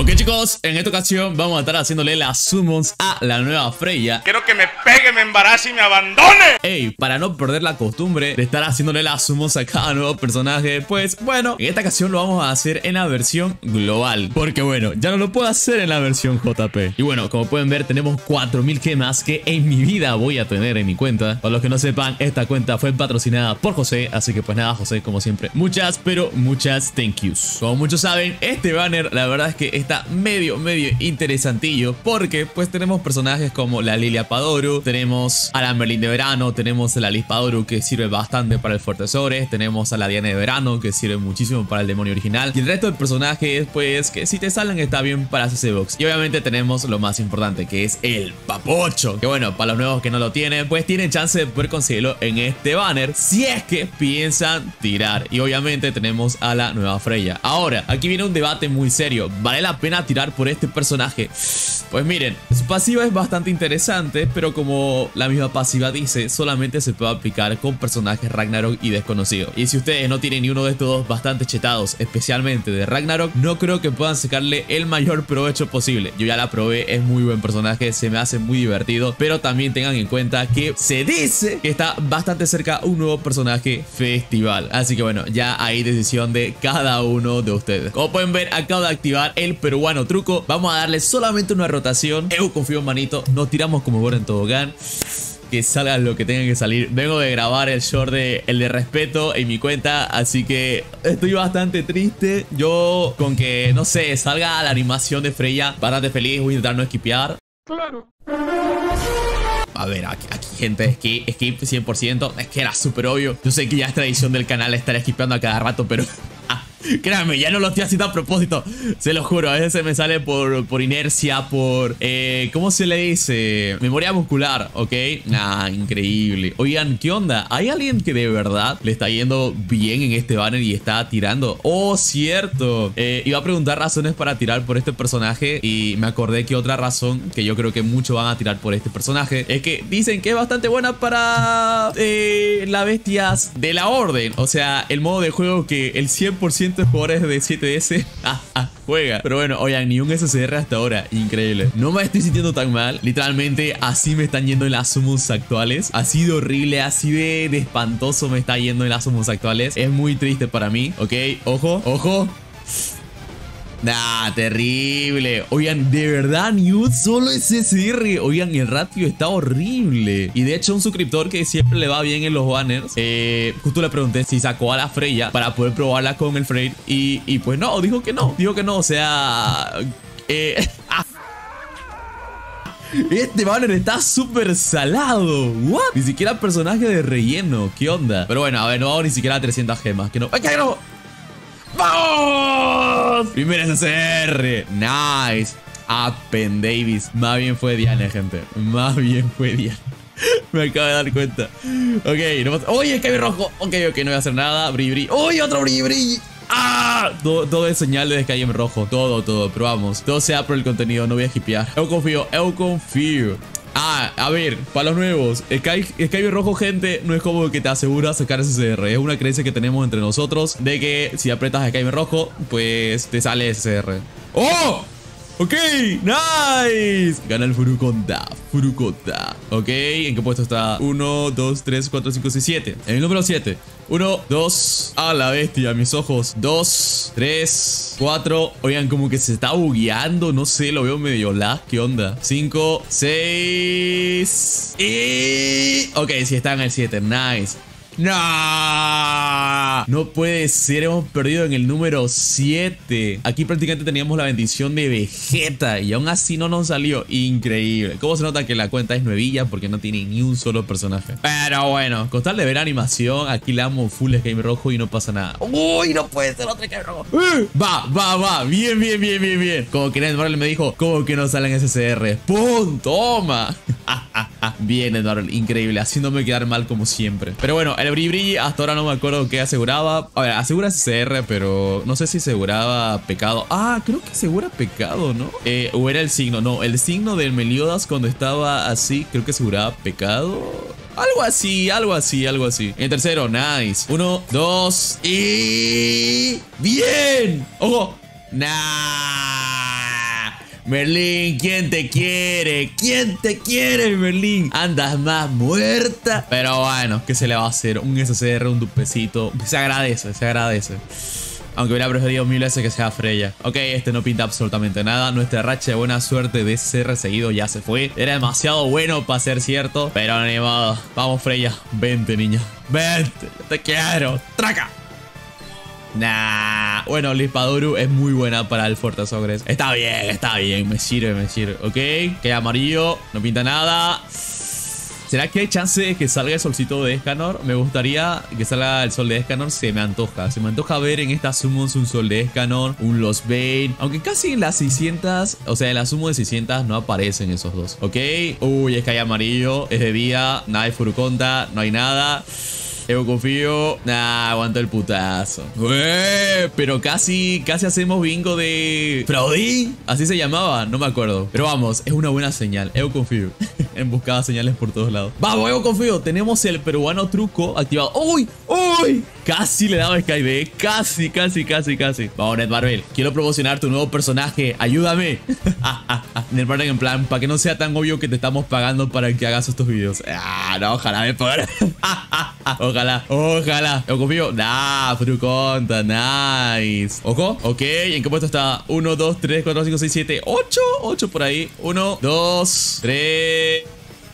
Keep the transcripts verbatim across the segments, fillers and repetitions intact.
Ok chicos, en esta ocasión vamos a estar haciéndole las summons a la nueva Freya. Quiero que me pegue, me embarace y me abandone. Ey, para no perder la costumbre de estar haciéndole las summons a cada nuevo personaje, pues bueno, en esta ocasión lo vamos a hacer en la versión global, porque bueno, ya no lo puedo hacer en la versión J P. Y bueno, como pueden ver, tenemos cuatro mil gemas que en mi vida voy a tener en mi cuenta. Para los que no sepan, esta cuenta fue patrocinada por José, así que pues nada, José, como siempre, muchas, pero muchas thank yous. Como muchos saben, este banner la verdad es que está medio, medio interesantillo, porque pues tenemos personajes como la Lilia Padoru, tenemos a la Merlin de verano, tenemos a la Liz Padoru que sirve bastante para el Fortesores, tenemos a la Diana de verano que sirve muchísimo para el demonio original, y el resto de personajes pues que si te salen está bien para C C Box. Y obviamente tenemos lo más importante, que es el Papocho, que bueno, para los nuevos que no lo tienen, pues tienen chance de poder conseguirlo en este banner si es que piensan tirar. Y obviamente tenemos a la nueva Freya. Ahora, aquí viene un debate muy serio. ¿Vale la pena tirar por este personaje? Pues miren, su pasiva es bastante interesante, pero como la misma pasiva dice, solamente se puede aplicar con personajes Ragnarok y desconocidos. Y si ustedes no tienen ni uno de estos dos bastante chetados, especialmente de Ragnarok, no creo que puedan sacarle el mayor provecho posible. Yo ya la probé, es muy buen personaje, se me hace muy divertido, pero también tengan en cuenta que se dice que está bastante cerca un nuevo personaje festival. Así que bueno, ya hay decisión de cada uno de ustedes. Como pueden ver, acabo de activar el peruano truco. Vamos a darle solamente una rotación. Eu confío en manito, no tiramos como Gor en tobogán. Que salga lo que tenga que salir. Vengo de grabar el short de el de respeto en mi cuenta, así que estoy bastante triste. Yo con que, no sé, salga la animación de Freya, bastante feliz. Voy a intentar no esquipear. Claro. A ver, aquí, aquí gente, skip, skip cien por ciento. Es que era súper obvio. Yo sé que ya es tradición del canal estar esquipeando a cada rato, pero... créanme, ya no lo estoy haciendo a propósito. Se lo juro, a veces se me sale por, por inercia, por... Eh, ¿Cómo se le dice? Memoria muscular, ¿ok? Nah, increíble. Oigan, ¿qué onda? ¿Hay alguien que de verdad le está yendo bien en este banner y está tirando? Oh, cierto. Eh, iba a preguntar razones para tirar por este personaje y me acordé que otra razón que yo creo que muchos van a tirar por este personaje es que dicen que es bastante buena para eh, las bestias de la orden. O sea, el modo de juego que el cien por ciento de jugadores de siete S ah, ah, juega. Pero bueno, oigan, ni un S C R hasta ahora. Increíble. No me estoy sintiendo tan mal. Literalmente así me están yendo en las summons actuales. Así de horrible, así de, de espantoso me está yendo en las summons actuales. Es muy triste para mí. Ok, ojo, ojo. Nah, terrible. Oigan, de verdad, ni un solo S C R. Oigan, el ratio está horrible. Y de hecho, un suscriptor que siempre le va bien en los banners, eh, justo le pregunté si sacó a la Freya para poder probarla con el Freyr. Y, y pues no, dijo que no. Dijo que no, o sea... Eh... Este banner está súper salado. ¿What? Ni siquiera personaje de relleno. ¿Qué onda? Pero bueno, a ver, no hago ni siquiera trescientas gemas. Que no... ¡Ay, que no! ¡Vamos! Primer S C R. Nice. Appen Davis. Más bien fue Diana, gente. Más bien fue Diana. Me acabo de dar cuenta. Ok, no pasa. ¡Oye, el cabello rojo! Ok, ok, no voy a hacer nada. Brilli, brilli. ¡Oye, otro brilli, brilli! ¡Ah! Todo, todo es señal de Sky en rojo. Todo, todo. Pero vamos. Todo sea por el contenido. No voy a skipear. Eu confío. Eu confío. Ah, a ver, para los nuevos, Sky, Sky rojo, gente, no es como que te asegura sacar S C R. Es una creencia que tenemos entre nosotros de que si apretas Sky rojo, pues te sale S C R. ¡Oh! Ok, nice. Gana el Furukonda, Furukonda. Ok, ¿en qué puesto está? uno, dos, tres, cuatro, cinco, seis, siete. En el número siete. uno, dos. A la bestia, mis ojos. dos, tres, cuatro. Oigan, como que se está bugueando. No sé, lo veo medio lag. ¿Qué onda? cinco, seis. Y... ok, sí está en el siete. Nice. No, no puede ser, hemos perdido en el número siete. Aquí prácticamente teníamos la bendición de Vegeta y aún así no nos salió. Increíble. ¿Cómo se nota que la cuenta es nuevilla? Porque no tiene ni un solo personaje. Pero bueno, con tal de ver animación, aquí le damos full Sky rojo y no pasa nada. Uy, no puede ser otro Sky rojo. uh, Va, va, va, bien, bien, bien, bien, bien. Como que Ned Marvel me dijo, ¿cómo que no salen S C R? ¡Pum! ¡Toma! Bien, Ned Marvel, increíble, haciéndome quedar mal como siempre. Pero bueno, el Brilli Brilli hasta ahora no me acuerdo qué aseguraba. A ver, asegura S C R, pero no sé si aseguraba pecado. Ah, creo que asegura pecado, ¿no? Eh, o era el signo, no, el signo del Meliodas cuando estaba así, creo que aseguraba pecado. Algo así, algo así, algo así. En tercero, nice. Uno, dos y... ¡bien! ¡Ojo! Nice. Merlín, ¿quién te quiere? ¿Quién te quiere, Merlín? Andas más muerta. Pero bueno, ¿qué se le va a hacer? Un S C R, un dupecito. Se agradece, se agradece. Aunque hubiera preferido mil veces que sea Freya. Ok, este no pinta absolutamente nada. Nuestra racha de buena suerte de S C R seguido ya se fue. Era demasiado bueno para ser cierto. Pero ni modo. Vamos, Freya. Vente, niña. Vente. Te quiero. Traca. Nah. Bueno, Lispadoru es muy buena para el Fortress Ogres. Está bien, está bien. Me sirve, me sirve. Ok. Queda amarillo. No pinta nada. ¿Será que hay chance de que salga el solcito de Escanor? Me gustaría que salga el sol de Escanor. Se me antoja. Se me antoja ver en estas summons un sol de Escanor, un Lost Bane. Aunque casi en las seiscientas, o sea, en la summon de seiscientas no aparecen esos dos. ¿Ok? Uy, es que hay amarillo. Es de día. Nada de Furukonta. No hay nada. Yo confío. Nah, aguanto el putazo. Ué, pero casi, casi hacemos bingo de Fraudín. Así se llamaba, no me acuerdo. Pero vamos, es una buena señal. Yo confío. En buscaba señales por todos lados. Vamos, yo confío. Tenemos el peruano truco activado. ¡Uy! ¡Uy! Casi le daba Skybee. Casi, casi, casi, casi. Vamos, Netmarble. Quiero promocionar tu nuevo personaje. Ayúdame. Netmarble en plan, para que no sea tan obvio que te estamos pagando para que hagas estos videos. Ah, no, ojalá me pagara. Ojalá, ojalá. Yo confío. Nah, Furukonta, nice. Ojo, ok. ¿En qué puesto está? uno, dos, tres, cuatro, cinco, seis, siete, ocho. ocho por ahí. uno, dos, tres.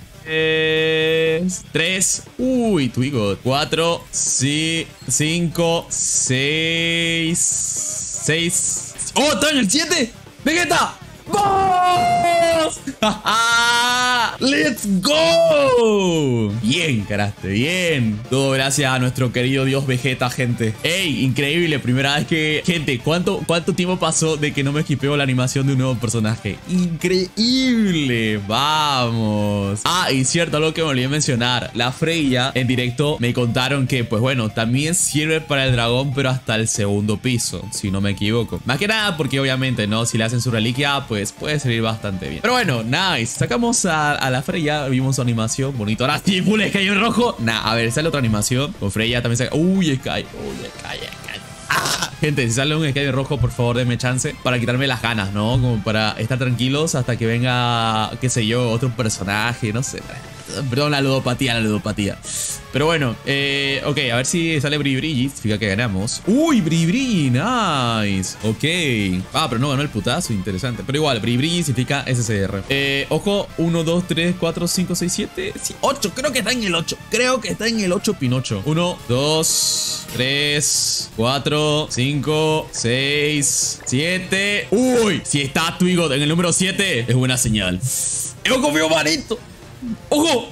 tres. Uy, Twigot. cuatro, cinco, seis. seis. ¡Oh, está en el siete! ¡Vegeta! ¡Vamos! ¡Let's go! Bien, caraste, bien. Todo gracias a nuestro querido dios Vegeta, gente. ¡Ey! Increíble, primera vez que... Gente, ¿cuánto, cuánto tiempo pasó de que no me esquipeo la animación de un nuevo personaje? ¡Increíble! ¡Vamos! Ah, y cierto, algo que me olvidé mencionar. La Freya, en directo, me contaron que, pues bueno, también sirve para el dragón, pero hasta el segundo piso, si no me equivoco. Más que nada porque, obviamente, ¿no? Si le hacen su reliquia, pues puede salir bastante bien. Pero bueno, nice. Sacamos a, a la Freya. Vimos su animación. Bonito. Ahora sí, full Sky en rojo. Nah, a ver, sale otra animación. Con Freya también saca. Uy, Sky. Uy, Sky, Sky. Ah, gente, si sale un Sky en rojo, por favor, denme chance para quitarme las ganas, ¿no? Como para estar tranquilos hasta que venga, qué sé yo, otro personaje. No sé. Perdón, la ludopatía, la ludopatía. Pero bueno, eh, ok, a ver si sale Bribri. Significa que ganamos. Uy, Bribri, nice. Ok. Ah, pero no ganó el putazo, interesante. Pero igual, Bribri significa S C R. Eh, ojo, uno, dos, tres, cuatro, cinco, seis, siete. Sí, ocho, creo que está en el ocho. Creo que está en el ocho Pinocho. uno, dos, tres, cuatro, cinco, seis, siete. Uy, si está Twigot en el número siete, es buena señal. Yo confío, manito. ¡Ojo!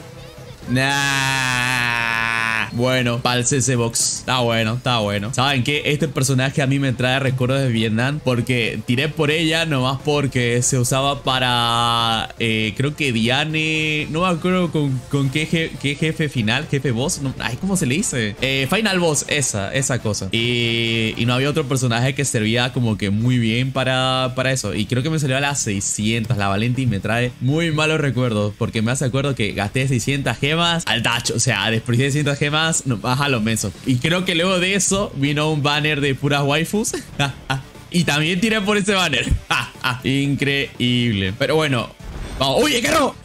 Nah. Bueno, para el C C Box. Está bueno, está bueno. ¿Saben qué? Este personaje a mí me trae recuerdos de Vietnam. Porque tiré por ella nomás porque se usaba para... Eh, creo que Diane... No me acuerdo con, con qué, je, qué jefe final. Jefe boss. No, ay, ¿cómo se le dice? Eh, final boss. Esa, esa cosa. Y, y no había otro personaje que servía como que muy bien para, para eso. Y creo que me salió a las seiscientas. La Valenti me trae muy malos recuerdos. Porque me hace acuerdo que gasté seiscientas gemas al tacho. O sea, desperdicié seiscientas gemas. No, baja los mensos. Y creo que luego de eso vino un banner de puras waifus. Y también tiré por ese banner. Increíble. Pero bueno, vamos. ¡Uy, qué robo!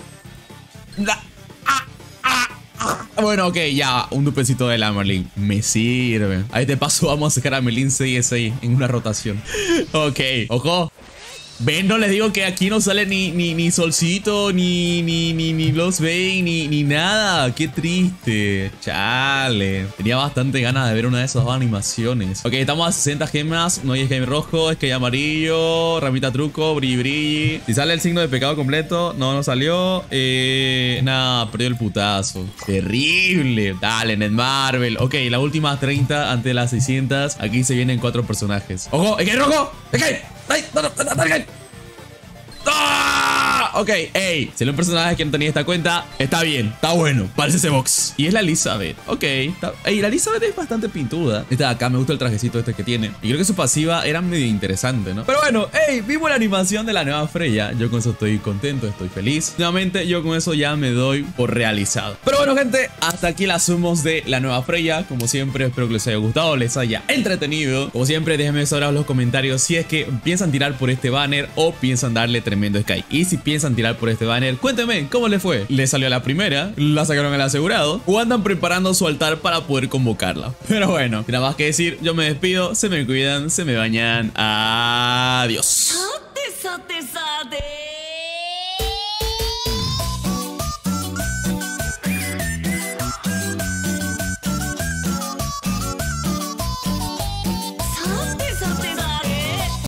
Bueno, ok, ya, un dupecito de la Merlin. Me sirve. A este paso vamos a sacar a Merlin seis seis en una rotación. Ok, ojo. Ven, no les digo que aquí no sale ni, ni, ni solcito, ni, ni, ni, ni Lost Bane, ni, ni nada. Qué triste. Chale. Tenía bastante ganas de ver una de esas dos animaciones. Ok, estamos a sesenta gemas. No hay Sky rojo, Sky amarillo, ramita truco, brilli brilli. Si sale el signo de pecado completo, no, no salió. Eh, nada, perdió el putazo. Terrible. Dale, Netmarble. Ok, la última treinta ante las seiscientas. Aquí se vienen cuatro personajes. ¡Ojo! ¡Sky rojo! ¡Sky! ¡Ay! ¡No, no, no, no, no! ¡Ah! ok, ey, si un personaje que no tenía esta cuenta, está bien, está bueno, parece ese box. Y es la Elizabeth, ok. Está... Ey, la Elizabeth es bastante pintuda. Esta de acá, me gusta el trajecito este que tiene. Y creo que su pasiva era medio interesante, ¿no? Pero bueno, ey, vimos la animación de la nueva Freya. Yo con eso estoy contento, estoy feliz. Nuevamente, yo con eso ya me doy por realizado. Pero bueno, gente, hasta aquí las sumos de la nueva Freya. Como siempre, espero que les haya gustado, les haya entretenido. Como siempre, déjenme saber en los comentarios si es que piensan tirar por este banner o piensan darle tremendo Sky. Y si piensan tirar por este banner, cuéntenme cómo les fue. ¿Les salió a la primera? ¿La sacaron al asegurado? ¿O andan preparando su altar para poder convocarla? Pero bueno, sin nada más que decir, yo me despido. Se me cuidan, se me bañan. Adiós.